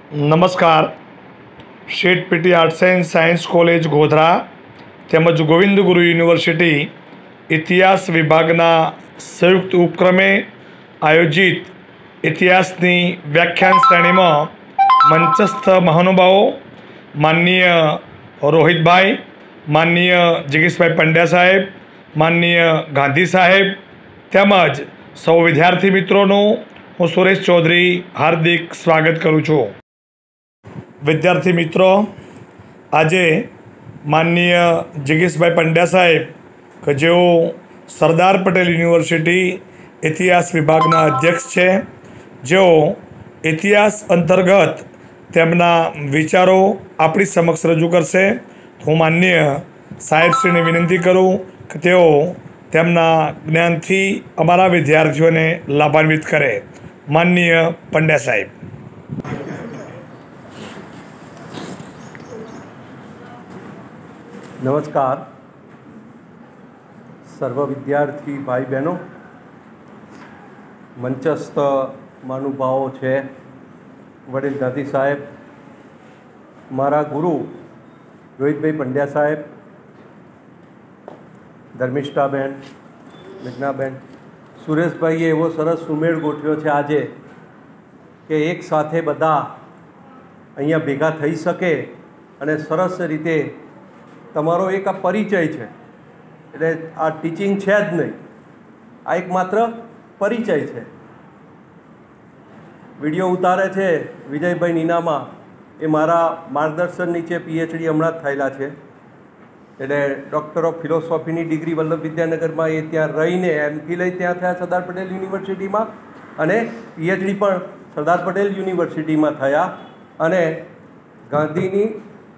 નમસ્કાર. Sheth PT arts and science college Godhra તેમજ ગોવિંદ ગુરુ યુનિવર્સિટી ઇતિહાસ વિભાગના સંયુક્ત ઉપક્રમે આયોજિત ઇતિહાસની વ્યાખ્યાન શ્રેણીમાં મંચસ્થ મહાનુભાવો માનનીય રોહિતભાઈ, માનનીય જગીશભાઈ પંડ્યા સાહેબ, માનનીય ગાંધી સાહેબ તેમજ સૌ વિદ્યાર્થી મિત્રોનું હું સુરેશ ચૌધરી હાર્દિક સ્વાગત કરું છું. વિદ્યાર્થી મિત્રો, આજે માનનીય જગીશભાઈ પંડ્યા સાહેબ કે જેઓ સરદાર પટેલ યુનિવર્સિટી ઇતિહાસ વિભાગના અધ્યક્ષ છે, જેઓ ઇતિહાસ અંતર્ગત તેમના વિચારો આપણી સમક્ષ રજૂ કરશે. હું માનનીય સાહેબશ્રીને વિનંતી કરું કે તેઓ તેમના જ્ઞાનથી અમારા વિદ્યાર્થીઓને લાભાન્વિત કરે. માનનીય પંડ્યા સાહેબ. નમસ્કાર. સર્વ વિદ્યાર્થી ભાઈ બહેનો, મંચસ્થ મહાનુભાવો છે, વડીલ ગાંધી સાહેબ, મારા ગુરુ રોહિતભાઈ પંડ્યા સાહેબ, ધર્મિષ્ઠાબેન, મેઘનાબેન, સુરેશભાઈએ એવો સરસ સુમેળ ગોઠવ્યો છે આજે કે એક સાથે બધા અહીંયા ભેગા થઈ શકે અને સરસ રીતે તમારો એક આ પરિચય છે. એટલે આ ટીચિંગ છે જ નહીં, આ એક માત્ર પરિચય છે. વિડીયો ઉતારે છે વિજયભાઈ નીનામા, એ મારા માર્ગદર્શન નીચે પીએચડી હમણાં જ થયેલા છે. એટલે ડૉક્ટર ઓફ ફિલોસોફીની ડિગ્રી વલ્લભ વિદ્યાનગરમાં એ ત્યાં રહીને એમફિલ ત્યાં થયા સરદાર પટેલ યુનિવર્સિટીમાં, અને પીએચડી પણ સરદાર પટેલ યુનિવર્સિટીમાં થયા. અને ગાંધીની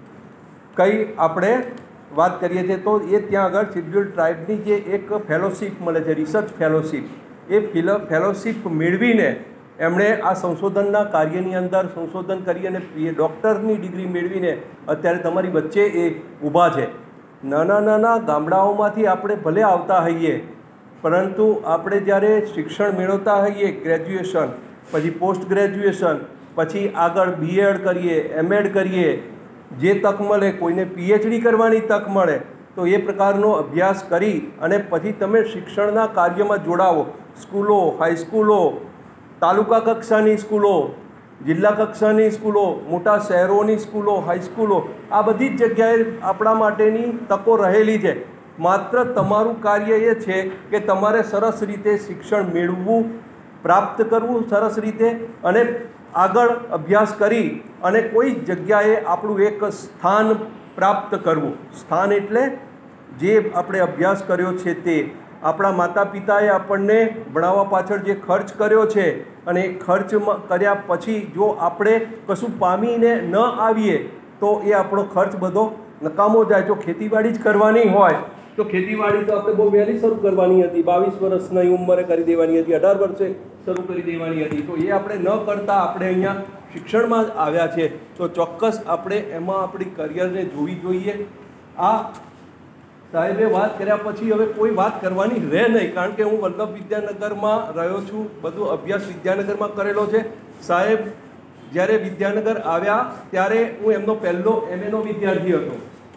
કઈ આપણે વાત કરીએ છીએ તો એ ત્યાં આગળ શિડ્યુલ ટ્રાઇબની જે એક ફેલોશિપ મળે છે, રિસર્ચ ફેલોશિપ, એ ફેલોશિપ મેળવીને એમણે આ સંશોધનના કાર્યની અંદર સંશોધન કરી અને ડૉક્ટરની ડિગ્રી મેળવીને અત્યારે તમારી વચ્ચે એ ઊભા છે. નાના નાના ગામડાઓમાંથી આપણે ભલે આવતા હોઈએ, પરંતુ આપણે જ્યારે શિક્ષણ મેળવતા હોઈએ, ગ્રેજ્યુએશન પછી પોસ્ટ ગ્રેજ્યુએશન પછી આગળ બીએડ કરીએ, એમએડ કરીએ, જે તક મળે, કોઈને પીએચડી કરવાની તક મળે તો એ પ્રકારનો અભ્યાસ કરી અને પછી તમે શિક્ષણના કાર્યમાં જોડાવો. સ્કૂલો, હાઈસ્કૂલો, તાલુકા કક્ષાની સ્કૂલો, જિલ્લા કક્ષાની સ્કૂલો, મોટા શહેરોની સ્કૂલો, હાઈસ્કૂલો, આ બધી જ જગ્યાએ આપણા માટેની તકો રહેલી છે. માત્ર તમારું કાર્ય એ છે કે તમારે સરસ રીતે શિક્ષણ મેળવવું, પ્રાપ્ત કરવું સરસ રીતે, અને આગળ અભ્યાસ કરી અને કોઈ જગ્યાએ આપણું એક સ્થાન પ્રાપ્ત કરવું. સ્થાન એટલે જે આપણે અભ્યાસ કર્યો છે તે, આપણા માતા પિતાએ આપણને ભણાવવા પાછળ જે ખર્ચ કર્યો છે અને એ ખર્ચ કર્યા પછી જો આપણે કશું પામીને ન આવીએ તો એ આપણો ખર્ચ બધો નકામો જાય. જો ખેતીવાડી જ કરવાની હોય તો ખેતીવાડી તો આપણે બહુ વહેલી શરૂ કરવાની હતી, 22 વર્ષની ઉંમરે કરી દેવાની હતી, 18 વર્ષે શરૂ કરી દેવાની હતી. તો એ આપણે ન કરતાં આપણે અહીંયા શિક્ષણમાં આવ્યા છે તો ચોક્કસ આપણે એમાં આપણી કરિયરને જોવી જોઈએ. આ સાહેબે વાત કર્યા પછી હવે કોઈ વાત કરવાની રહે નહીં, કારણ કે હું વલ્લભ વિદ્યાનગરમાં રહ્યો છું, બધું અભ્યાસ વિદ્યાનગરમાં કરેલો છે. સાહેબ જ્યારે વિદ્યાનગર આવ્યા ત્યારે હું એમનો પહેલો એમએનો વિદ્યાર્થી હતો.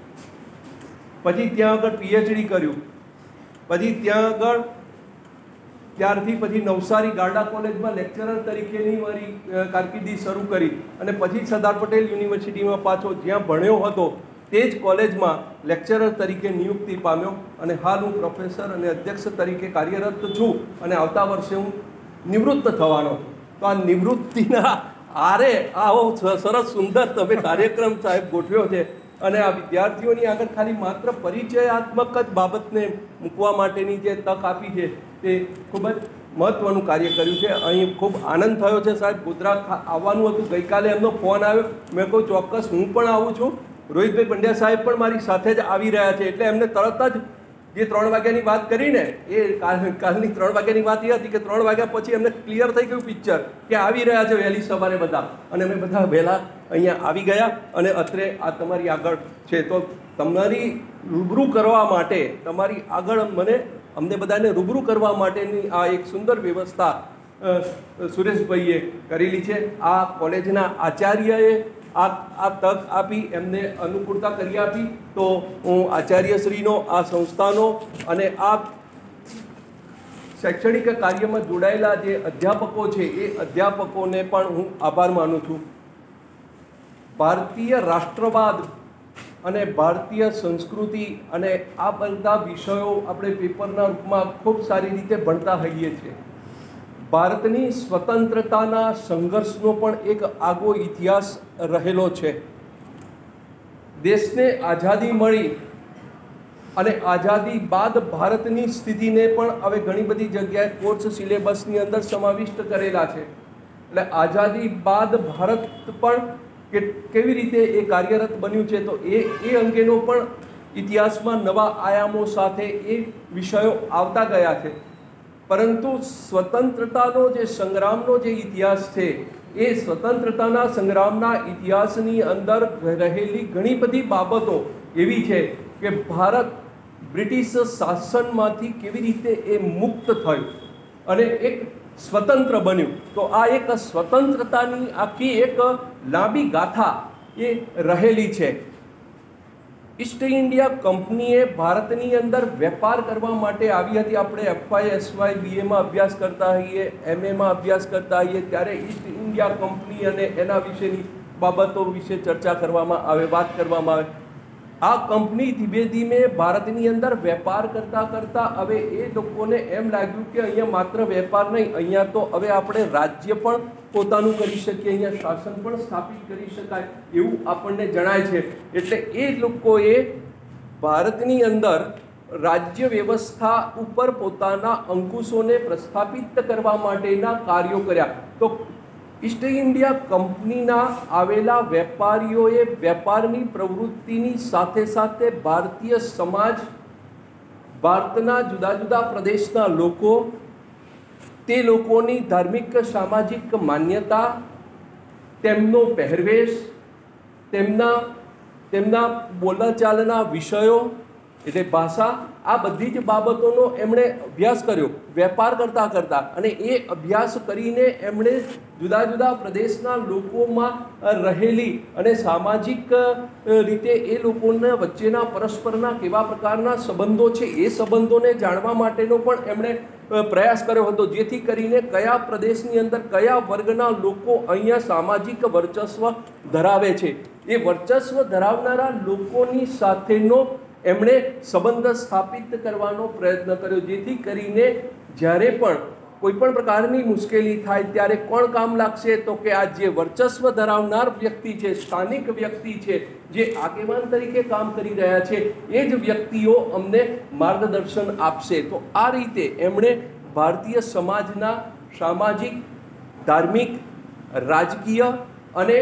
પછી ત્યાં આગળ પીએચડી કર્યું, પછી ત્યાં આગળ ત્યારથી પછી નવસારી ગારડા કોલેજમાં લેક્ચરર તરીકેની મારી કારકિર્દી શરૂ કરી અને પછી સરદાર પટેલ યુનિવર્સિટીમાં પાછો જ્યાં ભણ્યો હતો તે જ કોલેજમાં લેક્ચરર તરીકે નિયુક્તિ પામ્યો અને હાલ હું પ્રોફેસર અને અધ્યક્ષ તરીકે કાર્યરત છું અને આવતા વર્ષે હું નિવૃત્ત થવાનો છું. તો આ નિવૃત્તિના આરે આવો સરસ સુંદર તમે કાર્યક્રમ સાહેબ ગોઠવ્યો છે અને આ વિદ્યાર્થીઓની આગળ ખાલી માત્ર પરિચયાત્મક જ બાબતને મૂકવા માટેની જે તક આપી છે તે ખૂબ જ મહત્ત્વનું કાર્ય કર્યું છે. અહીં ખૂબ આનંદ થયો છે સાહેબ. ગોધરા આવવાનું હતું, ગઈકાલે એમનો ફોન આવ્યો, મેં કહ્યું ચોક્કસ હું પણ આવું છું. રોહિતભાઈ પંડ્યા સાહેબ પણ મારી સાથે જ આવી રહ્યા છે. એટલે એમને તરત જ જે 3 વાગ્યાની વાત કરીને, એ કાલની 3 વાગ્યાની વાત એ હતી કે 3 વાગ્યા પછી એમને ક્લિયર થઈ ગયું પિક્ચર કે આવી રહ્યા છે વહેલી સવારે બધા, અને અમે બધા વહેલા અહીંયા આવી ગયા અને અત્રે આ તમારી આગળ છે. તો તમારી રૂબરૂ કરવા માટે, તમારી આગળ અમને બધાને રૂબરૂ કરવા માટેની આ એક સુંદર વ્યવસ્થા સુરેશભાઈએ કરેલી છે. આ કોલેજના આચાર્યએ આ તક આપી, એમને અનુકૂળતા કરી આપી. તો હું આચાર્યશ્રીનો, આ સંસ્થાનો અને આ શૈક્ષણિક કાર્યમાં જોડાયેલા જે અધ્યાપકો છે એ અધ્યાપકોને પણ હું આભાર માનું છું. ભારતીય રાષ્ટ્રવાદ અને ભારતીય સંસ્કૃતિ અને આ બધા વિષયો આપણે પેપરના રૂપમાં ખૂબ સારી રીતે ભણતા હોઈએ છીએ. ભારતની સ્વતંત્રતાના સંઘર્ષનો પણ એક આગો ઇતિહાસ રહેલો છે. દેશને આઝાદી મળી અને આઝાદી બાદ ભારતની સ્થિતિને પણ હવે ઘણી બધી જગ્યાએ કોર્સ સિલેબસની અંદર સમાવિષ્ટ કરેલા છે. એટલે આઝાદી બાદ ભારત પણ કેવી રીતે એ કાર્યરત બન્યું છે, તો એ અંગેનો પણ ઇતિહાસમાં નવા આયામો સાથે એ વિષયો આવતા ગયા છે. પરંતુ સ્વતંત્રતાનો જે સંગ્રામનો જે ઇતિહાસ છે, એ સ્વતંત્રતાના સંગ્રામના ઇતિહાસની અંદર રહેલી ઘણી બધી બાબતો એવી છે કે ભારત બ્રિટિશ શાસનમાંથી કેવી રીતે એ મુક્ત થયું અને એક સ્વતંત્ર બન્યું. તો આ એક સ્વતંત્રતાની આખી એક લાંબી ગાથા એ રહેલી છે. ઈસ્ટ ઇન્ડિયા કંપનીએ ભારતની અંદર વેપાર કરવા માટે આવી હતી. આપણે FY SY BAમાં અભ્યાસ કરતા હોઈએ, MAમાં અભ્યાસ કરતા હોઈએ, ત્યારે ઈસ્ટ ઇન્ડિયા કંપની અને એના વિશેની બાબતો વિશે ચર્ચા કરવામાં આવે, વાત કરવામાં આવે. આ કંપની ધીમે ધીમે ભારતની અંદર વેપાર કરતાં કરતાં હવે એ લોકોને એમ લાગ્યું કે અહીંયા માત્ર વેપાર નહીં, અહીંયા તો હવે આપણે રાજ્ય પણ પોતાનું કરી શકીએ, અહીંયા શાસન પણ સ્થાપિત કરી શકાય એવું આપણને જણાય છે. એટલે એ લોકોએ ભારતની અંદર રાજ્ય વ્યવસ્થા ઉપર પોતાના અંકુશોને પ્રસ્થાપિત કરવા માટેના કાર્યો કર્યા. તો ઈસ્ટ ઇન્ડિયા કંપનીના આવેલા વેપારીઓએ વેપારની પ્રવૃત્તિની સાથે સાથે ભારતીય સમાજ, ભારતના જુદા જુદા પ્રદેશના લોકો, તે લોકોની ધાર્મિક સામાજિક માન્યતા, તેમનો પહેરવેશ, તેમના બોલાચાલના વિષયો એટલે ભાષા, આ બધી જ બાબતોનો એમણે અભ્યાસ કર્યો વેપાર કરતાં કરતાં. અને એ અભ્યાસ કરીને એમણે જુદા જુદા પ્રદેશના લોકોમાં રહેલી અને સામાજિક રીતે એ લોકોના વચ્ચેના પરસ્પરના કેવા પ્રકારના સંબંધો છે એ સંબંધોને જાણવા માટેનો પણ એમણે પ્રયાસ કર્યો હતો, જેથી કરીને કયા પ્રદેશની અંદર કયા વર્ગના લોકો અહીંયા સામાજિક વર્ચસ્વ ધરાવે છે, એ વર્ચસ્વ ધરાવનારા લોકોની સાથેનો એમણે સંબંધ સ્થાપિત કરવાનો પ્રયત્ન કર્યો, જેથી કરીને જ્યારે પણ કોઈ પણ પ્રકારની મુશ્કેલી થાય ત્યારે કોણ કામ લાગશે, તો કે આ જે વર્ચસ્વ ધરાવનાર વ્યક્તિ છે, સ્થાનિક વ્યક્તિ છે, જે આગેવાન તરીકે કામ કરી રહ્યા છે, એ જ વ્યક્તિઓ અમને માર્ગદર્શન આપશે. તો આ રીતે એમણે ભારતીય સમાજના સામાજિક, ધાર્મિક, રાજકીય અને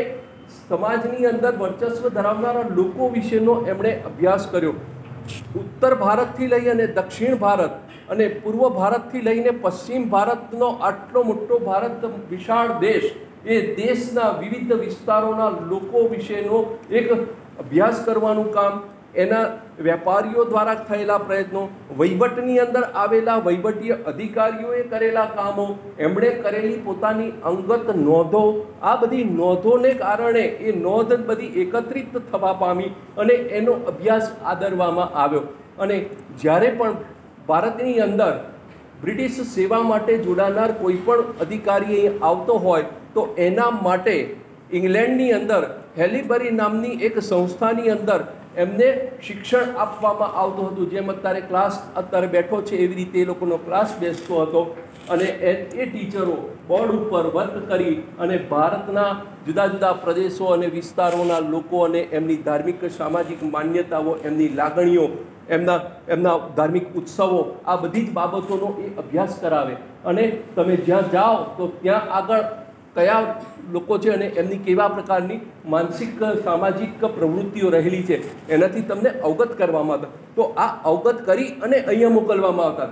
સમાજની અંદર વર્ચસ્વ ધરાવનારા લોકો વિશેનો એમણે અભ્યાસ કર્યો. ઉત્તર ભારતથી લઈ અને દક્ષિણ ભારત અને પૂર્વ ભારતથી લઈને પશ્ચિમ ભારતનો આટલો મોટો ભારત વિશાળ દેશ, એ દેશના વિવિધ વિસ્તારોના લોકો વિશેનો એક અભ્યાસ કરવાનું કામ, એના વેપારીઓ દ્વારા થયેલા પ્રયત્નો, વહીવટની અંદર આવેલા વહીવટીય અધિકારીઓએ કરેલા કામો, એમણે કરેલી પોતાની અંગત નોંધો, આ બધી નોંધોને કારણે એ નોંધ બધી એકત્રિત થવા પામી અને એનો અભ્યાસ આદરવામાં આવ્યો. અને જ્યારે પણ ભારતની અંદર બ્રિટિશ સેવા માટે જોડાનાર કોઈ પણ અધિકારી આવતો હોય તો એના માટે ઇંગ્લેન્ડની અંદર હેલીબરી નામની એક સંસ્થાની અંદર એમને શિક્ષણ આપવામાં આવતું હતું. જેમ અત્યારે ક્લાસ અત્યારે બેઠો છે એવી રીતે એ લોકોનો ક્લાસ બેસતો હતો. અને એ ટીચરો બોર્ડ ઉપર વર્ક કરી અને ભારતના જુદા જુદા પ્રદેશો અને વિસ્તારોના લોકો અને એમની ધાર્મિક સામાજિક માન્યતાઓ, એમની લાગણીઓ, એમના ધાર્મિક ઉત્સવો, આ બધી જ બાબતોનો એ અભ્યાસ કરાવે. અને તમે જ્યાં જાઓ તો ત્યાં આગળ કયા લોકો છે અને એમની કેવા પ્રકારની માનસિક સામાજિક પ્રવૃત્તિઓ રહેલી છે એનાથી તમને અવગત કરવામાં આવતા. તો આ અવગત કરી અને અહીંયા મોકલવામાં આવતા.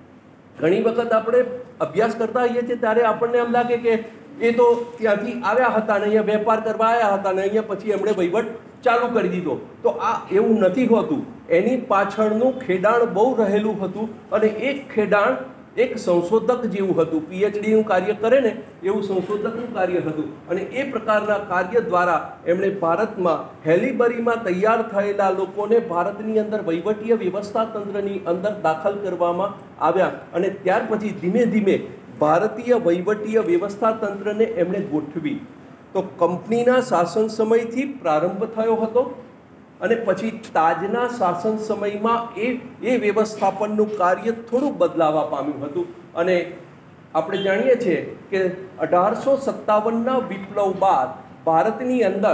ઘણી વખત આપણે અભ્યાસ કરતા હોઈએ છીએ ત્યારે આપણને એમ લાગે કે એ તો ત્યાંથી આવ્યા હતા ને અહીંયા વેપાર કરવા આવ્યા હતા ને અહીંયા પછી એમણે વહીવટ ચાલુ કરી દીધો. તો આ એવું નથી હોતું. એની પાછળનું ખેડાણ બહુ રહેલું હતું અને એ ખેડાણ એક સંશોધક જેવું હતું, પીએચડીનું કાર્ય કરે ને એવું સંશોધકનું કાર્ય હતું. અને એ પ્રકારના કાર્ય દ્વારા એમણે ભારતમાં હેલીબરીમાં તૈયાર થયેલા લોકોને ભારતની અંદર વહીવટીય વ્યવસ્થા તંત્રની અંદર દાખલ કરવામાં આવ્યા. અને ત્યાર પછી ધીમે ધીમે ભારતીય વહીવટીય વ્યવસ્થા તંત્રને એમણે ગોઠવી. તો કંપનીના શાસન સમયથી પ્રારંભ થયો હતો અને પછી તાજના શાસન સમયમાં એ વ્યવસ્થાપનનું કાર્ય થોડું બદલાવા પામ્યું હતું. અને આપણે જાણીએ છીએ કે 1857ના વિપ્લવ બાદ ભારતની અંદર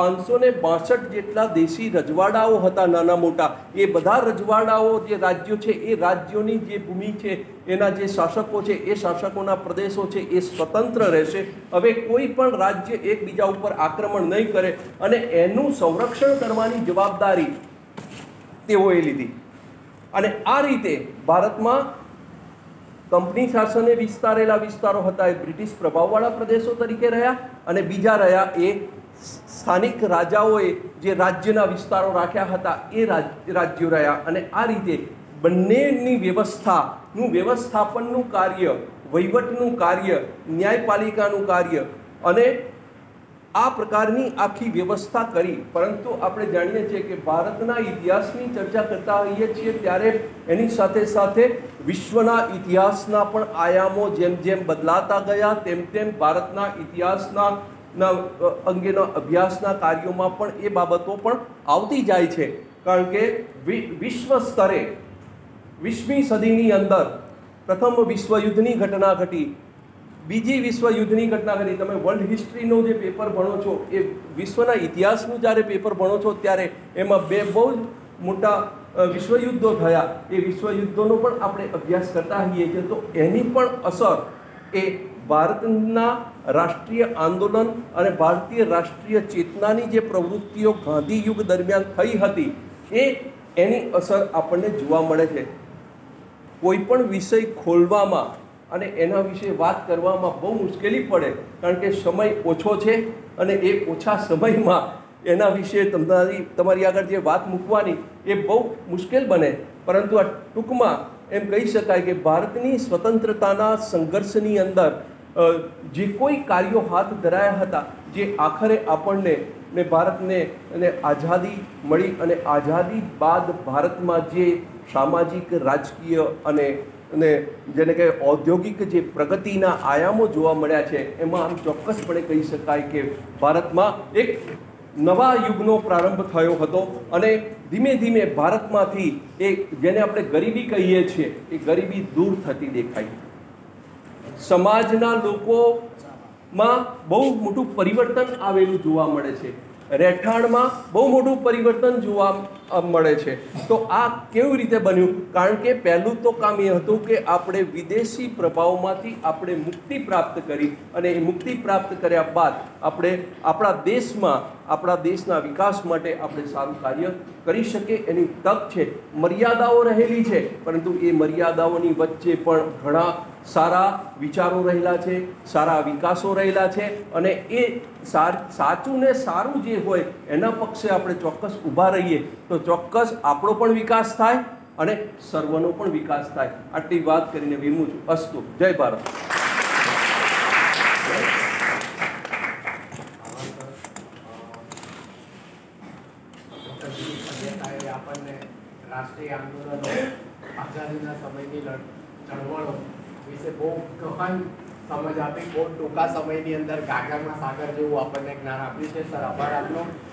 562 જેટલા દેશી રજવાડાઓ હતા, નાના મોટા. એ બધા રજવાડાઓ જે રાજ્યો છે એ રાજ્યોની જે ભૂમિ છે, એના જે શાસકો છે, એ શાસકોના પ્રદેશો છે એ સ્વતંત્ર રહેશે. હવે કોઈ પણ રાજ્ય એકબીજા ઉપર આક્રમણ નહીં કરે અને એનું સંરક્ષણ કરવાની જવાબદારી તેઓએ લીધી. અને આ રીતે ભારતમાં કંપની શાસને વિસ્તારેલા વિસ્તારો હતા એ બ્રિટિશ પ્રભાવવાળા પ્રદેશો તરીકે રહ્યા, અને બીજા રહ્યા એ સ્થાનિક રાજાઓએ જે રાજ્યના વિસ્તારો રાખ્યા હતા એ રાજ્યો રહ્યા. અને આ રીતે બંનેની વ્યવસ્થાપનનું કાર્ય, વહીવટનું કાર્ય, ન્યાયપાલિકાનું કાર્ય અને આ પ્રકારની આખી વ્યવસ્થા કરી. પરંતુ આપણે જાણીએ છીએ કે ભારતના ઇતિહાસની ચર્ચા કરતા હોઈએ છીએ ત્યારે એની સાથે સાથે વિશ્વના ઇતિહાસના પણ આયામો જેમ જેમ બદલાતા ગયા તેમ તેમ ભારતના ઇતિહાસના અંગેના અભ્યાસના કાર્યોમાં પણ એ બાબતો પણ આવતી જાય છે. કારણ કે વિશ્વ સ્તરે 20મી સદીની અંદર પ્રથમ વિશ્વયુદ્ધની ઘટના ઘટી, બીજી વિશ્વયુદ્ધની ઘટના ઘટી. તમે વર્લ્ડ હિસ્ટ્રીનો જે પેપર ભણો છો, એ વિશ્વના ઇતિહાસનું જ્યારે પેપર ભણો છો ત્યારે એમાં બે બહુ જ મોટા વિશ્વયુદ્ધો થયા. એ વિશ્વયુદ્ધોનો પણ આપણે અભ્યાસ કરતા હોઈએ છીએ. તો એની પણ અસર એ ભારતના રાષ્ટ્રીય આંદોલન અને ભારતીય રાષ્ટ્રીય ચેતનાની જે પ્રવૃત્તિઓ ગાંધી યુગ દરમિયાન થઈ હતી એની અસર આપણને જોવા મળે છે. કોઈ પણ વિષય ખોલવામાં અને એના વિશે વાત કરવામાં બહુ મુશ્કેલી પડે, કારણ કે સમય ઓછો છે અને એ ઓછા સમયમાં એના વિશે તમારી આગળ જે વાત મૂકવાની એ બહુ મુશ્કેલ બને. પરંતુ આ ટૂંકમાં એમ કહી શકાય કે ભારતની સ્વતંત્રતાના સંઘર્ષની અંદર જે કોઈ કાર્યો હાથ ધરાયા હતા, જે આખરે આપણને ભારતને આઝાદી મળી અને આઝાદી બાદ ભારતમાં જે સામાજિક, રાજકીય અને જેને કે ઔદ્યોગિક જે પ્રગતિના આયામો જોવા મળ્યા છે, એમાં આમ ચોક્કસપણે કહી શકાય કે ભારતમાં એક નવા યુગનો પ્રારંભ થયો હતો. અને ધીમે ધીમે ભારતમાંથી જેને આપણે ગરીબી કહીએ છીએ એ ગરીબી દૂર થતી દેખાઈ. સમાજના લોકોમાં બહુ મોટું પરિવર્તન આવેલું જોવા મળે છે. રહેઠાણમાં બહુ મોટું પરિવર્તન જોવા મળે છે. તો આ કેવી રીતે બન્યું? કારણ કે પહેલું તો કામ એ હતું કે આપણે વિદેશી પ્રભાવમાંથી આપણે મુક્તિ પ્રાપ્ત કરી, અને એ મુક્તિ પ્રાપ્ત કર્યા બાદ આપણે આપણા દેશના વિકાસ માટે આપણે સારું કાર્ય કરી શકીએ એની તક છે. મર્યાદાઓ રહેલી છે, પરંતુ એ મર્યાદાઓની વચ્ચે પણ ઘણા સારા વિચારો રહેલા છે, સારા વિકાસો રહેલા છે. અને એ સાચું ને સારું જે હોય એના પક્ષે આપણે ચોક્કસ ઊભા રહીએ તો ચોક્કસ આપણો પણ વિકાસ થાય અને સર્વનો પણ વિકાસ થાય. આટલી વાત કરીને વિરમું છું. અસ્તુ. જય ભારત. આપણને રાષ્ટ્રીય આંદોલનો, આઝાદીના સમયની ચળવળો વિશે બહુ ગહન સમજ આપી, બહુ ટૂંકા સમયની અંદર ગાગરમાં સાગર જેવું આપણને જ્ઞાન આપ્યું છે. સર, આભાર આપનો.